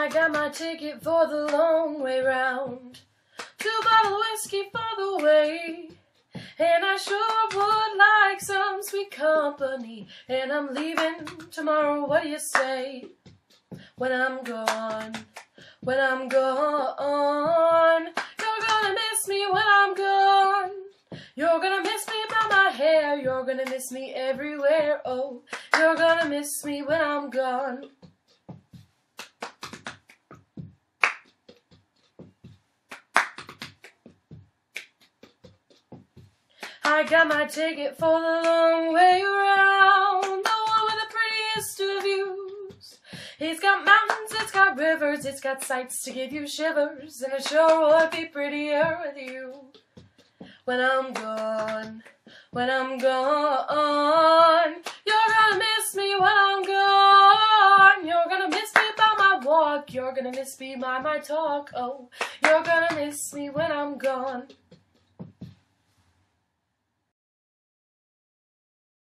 I got my ticket for the long way round, 2 bottles whiskey for the way, and I sure would like some sweet company, and I'm leaving tomorrow, what do you say? When I'm gone, when I'm gone, you're gonna miss me when I'm gone. You're gonna miss me by my hair, you're gonna miss me everywhere, oh, you're gonna miss me when I'm gone. I got my ticket for the long way around, the one with the prettiest of views. It's got mountains, it's got rivers, it's got sights to give you shivers, and it sure would be prettier with you. When I'm gone, when I'm gone, you're gonna miss me when I'm gone. You're gonna miss me by my walk, you're gonna miss me by my talk, oh, you're gonna miss me when I'm gone.